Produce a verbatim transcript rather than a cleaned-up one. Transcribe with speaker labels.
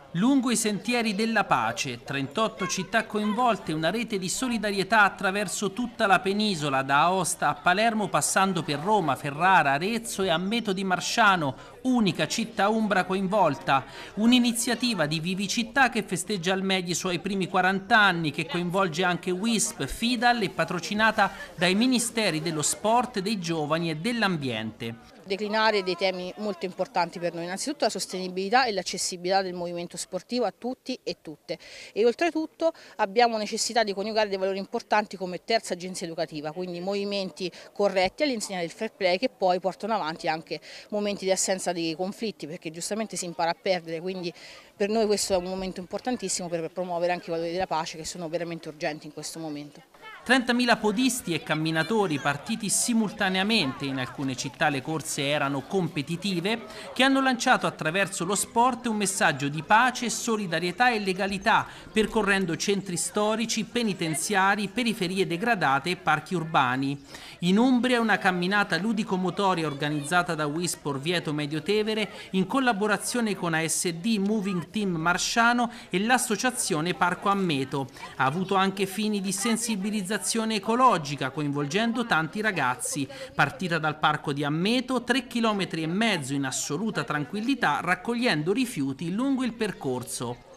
Speaker 1: Lungo i sentieri della pace, trentotto città coinvolte, una rete di solidarietà attraverso tutta la penisola, da Aosta a Palermo passando per Roma, Ferrara, Arezzo e Ammeto di Marsciano, unica città umbra coinvolta. Un'iniziativa di Vivicittà che festeggia al meglio i suoi primi quaranta anni, che coinvolge anche WISP, FIDAL e patrocinata dai Ministeri dello Sport, dei Giovani e dell'Ambiente.
Speaker 2: Declinare dei temi molto importanti per noi, innanzitutto la sostenibilità e l'accessibilità del movimento sportivo a tutti e tutte, e oltretutto abbiamo necessità di coniugare dei valori importanti come terza agenzia educativa, quindi movimenti corretti all'insegna del fair play che poi portano avanti anche momenti di assenza di conflitti, perché giustamente si impara a perdere, quindi per noi questo è un momento importantissimo per promuovere anche i valori della pace che sono veramente urgenti in questo momento.
Speaker 1: trentamila podisti e camminatori partiti simultaneamente, in alcune città le corse erano competitive, che hanno lanciato attraverso lo sport un messaggio di pace, solidarietà e legalità, percorrendo centri storici, penitenziari, periferie degradate e parchi urbani. In Umbria una camminata ludico-motoria organizzata da WISP Orvieto Medio Tevere in collaborazione con A S D Moving Team Marsciano e l'associazione Parco Ammeto. Ha avuto anche fini di sensibilizzazione ecologica, coinvolgendo tanti ragazzi. Partita dal parco di Ammeto, tre chilometri e mezzo in assoluta tranquillità, raccogliendo rifiuti lungo il percorso.